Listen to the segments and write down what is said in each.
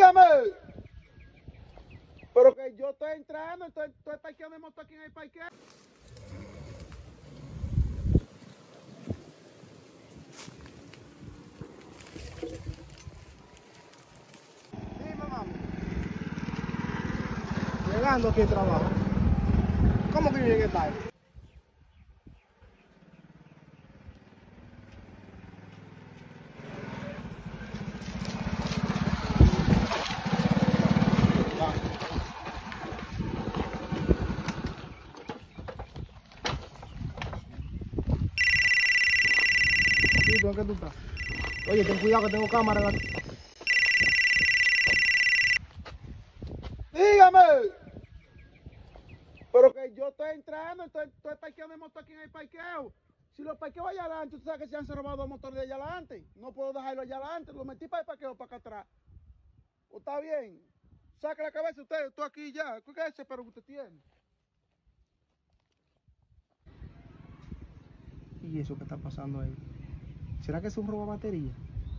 Dígame. Pero que yo estoy entrando, estoy parqueando de moto aquí en el parqueo. Dime, mami. Llegando aquí al trabajo. ¿Cómo que yo llegué tarde? Sí, ¿dónde tú estás? Oye, ten cuidado que tengo cámara en la... Dígame. Pero que yo estoy entrando, estoy parqueando de moto aquí en el parqueo. Si lo parqueo allá adelante, tú sabes que se han robado dos motores de allá adelante. No puedo dejarlo allá adelante, lo metí para el parqueo para acá atrás. ¿O está bien? Saca la cabeza usted, estoy aquí ya. ¿Qué es ese pero que usted tiene? ¿Y eso que está pasando ahí? ¿Será que es un robo de batería?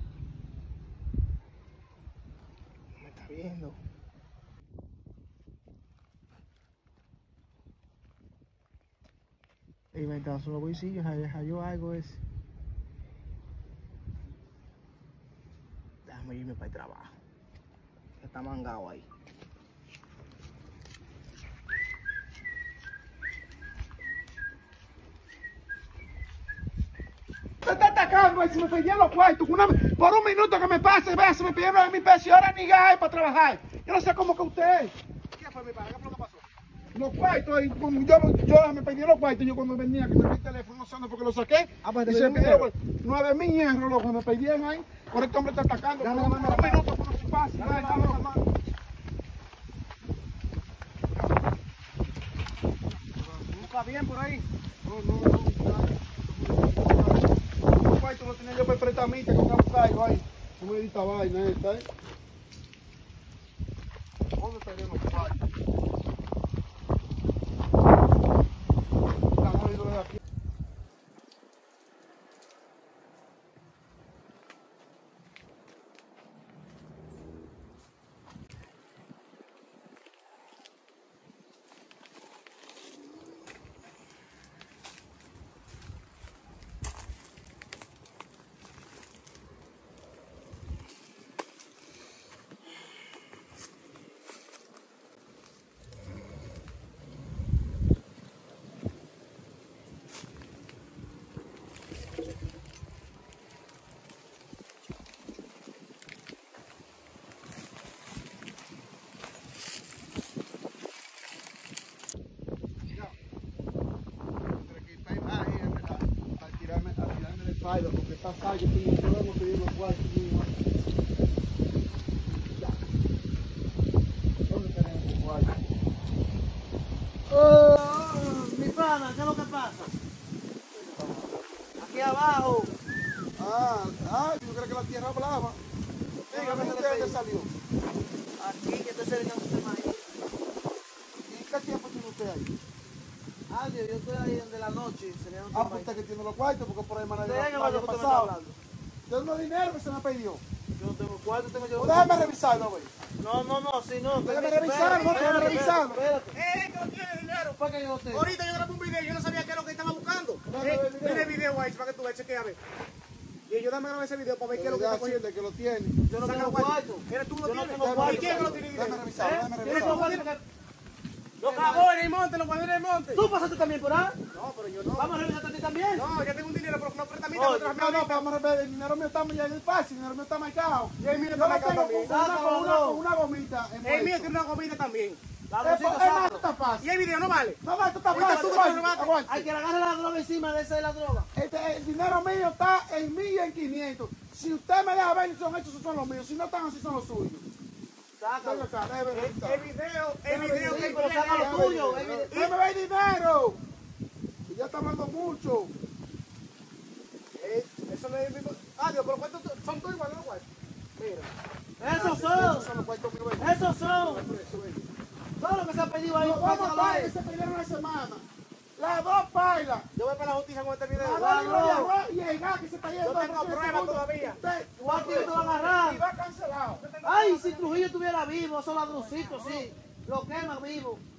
Me está viendo. Y me está solo bolsillos, yo algo es. Déjame irme para el trabajo. Está mangado ahí. Usted está atacando ahí, si me pedían los cuartos, por un minuto que me pase, vea, se me pidieron 9,000 pesos y ahora ni gas para trabajar. Yo no sé cómo que usted. ¿Qué fue mi padre? ¿Qué fue lo que pasó? Los cuartos, y como yo me pedí los cuartos, yo cuando venía, que saqué el teléfono, no sé por qué lo saqué, pues y se me pidieron 9,000 hierros, loco, me pedían ahí, por este hombre está atacando, por un minuto que no se pase, dame la mano. ¿Busca bien por ahí? Los cuartos los tenía yo para prestamita, con un cargo ahí, no me edita vaina esta, ¿Dónde estarían los cuartos? Estamos idos de aquí. Porque está salvo, yo podemos pedir los cuartos míos. Ya. ¿Dónde tenemos los cuartos? Mi pana, ¿qué es lo que pasa? Aquí abajo. Yo creo que la tierra hablaba. Dígame, ¿usted dónde salió? Aquí, que estoy cerca de usted, maíz. ¿Y qué tiempo tiene usted ahí? Yo estoy ahí desde la noche. Pues usted que tiene los cuartos, porque por ahí me ¿De qué ha cuarto usted me está hablando? De unos dinero que se me pidió. Yo no tengo cuarto, tengo yo. Déjame revisarlo, güey. No, si no. Déjame revisarlo, déjame revisarlo. Espérate. Que no tiene dinero. ¿Para qué yo no tengo? Ahorita yo grabé un video, yo no sabía qué es lo que estaba buscando. Dame el video. Mira el video ahí para que tú veas, chequea a ver. Y yo dame ese video para ver qué es lo que está cogiendo. Decirle que lo tiene. Yo no Saca tengo los cuartos. cuarto. Eres tú lo Yo no tienes. tengo cuarto. ¿Y quién que lo tiene Déjame dinero? revisarlo, déjame Yo no tengo revisarlo. cuarto porque... Lo cagó en el monte, lo guardé en el monte. ¿Tú pasaste también por ahí? No, pero yo no. Vamos a revisarte a ti también. No, yo tengo un dinero, pero no préstame. Oye, No, vamos a ver, el dinero mío está muy fácil, el dinero mío está marcado. Y el mío Yo está lo marcado tengo también. con una gomita. El mío tiene una gomita también. La Es bolsita, más, sácalo. esto está Y fácil. el video no vale. No, esto está Ahorita fácil. tú te lo matas. Aguanta. Hay que agarrar la droga encima de esa de la droga. El dinero mío está en 1,000 y en 500. Si usted me deja ver, son estos son los míos. Si no están así, son los suyos. Sácalo. El video Sí, que pero saca lo tuyo. ¡Déjame ver dinero! Y ya está hablando mucho. Eso no es el mismo. Dios, pero ¿cuántos son todos iguales, no? Mira. Esos son. los cuartos míos. Esos son. Todo lo que se ha pedido ahí. Nos vamos a pagar que se pidieron una semana. Las dos pailas. Yo voy para la justicia con este video. Las dos libras de arroz y el gas que se está yendo. Yo tengo pruebas todavía. Usted ¿Cuánto te va a agarrar? y va cancelado. Yo tengo Ay, si Trujillo estuviera vivo, esos ladroncitos, sí. Lo queman vivo.